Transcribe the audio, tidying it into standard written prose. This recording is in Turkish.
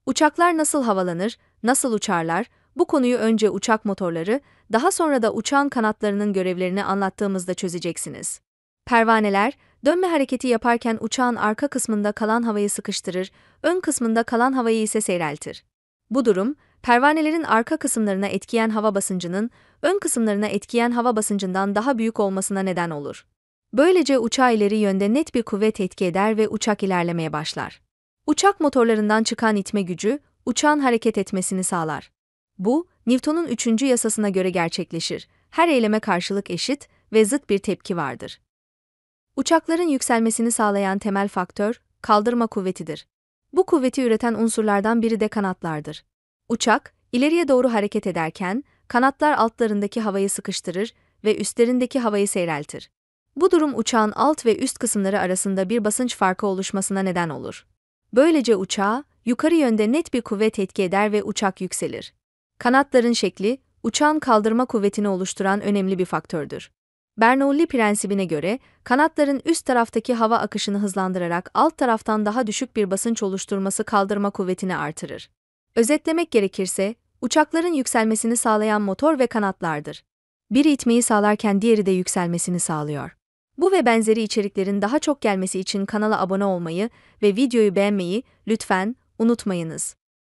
Uçaklar nasıl havalanır, nasıl uçarlar? Bu konuyu önce uçak motorları, daha sonra da uçağın kanatlarının görevlerini anlattığımızda çözeceksiniz. Pervaneler, dönme hareketi yaparken uçağın arka kısmında kalan havayı sıkıştırır, ön kısmında kalan havayı ise seyreltir. Bu durum, pervanelerin arka kısımlarına etkileyen hava basıncının, ön kısımlarına etkileyen hava basıncından daha büyük olmasına neden olur. Böylece uçağı ileri yönde net bir kuvvet etki eder ve uçak ilerlemeye başlar. Uçak motorlarından çıkan itme gücü, uçağın hareket etmesini sağlar. Bu, Newton'un 3. yasasına göre gerçekleşir. Her eyleme karşılık eşit ve zıt bir tepki vardır. Uçakların yükselmesini sağlayan temel faktör, kaldırma kuvvetidir. Bu kuvveti üreten unsurlardan biri de kanatlardır. Uçak, ileriye doğru hareket ederken, kanatlar altlarındaki havayı sıkıştırır ve üstlerindeki havayı seyreltir. Bu durum uçağın alt ve üst kısımları arasında bir basınç farkı oluşmasına neden olur. Böylece uçağa, yukarı yönde net bir kuvvet etki eder ve uçak yükselir. Kanatların şekli, uçağın kaldırma kuvvetini oluşturan önemli bir faktördür. Bernoulli prensibine göre, kanatların üst taraftaki hava akışını hızlandırarak alt taraftan daha düşük bir basınç oluşturması kaldırma kuvvetini artırır. Özetlemek gerekirse, uçakların yükselmesini sağlayan motor ve kanatlardır. Biri itmeyi sağlarken diğeri de yükselmesini sağlıyor. Bu ve benzeri içeriklerin daha çok gelmesi için kanala abone olmayı ve videoyu beğenmeyi lütfen unutmayınız.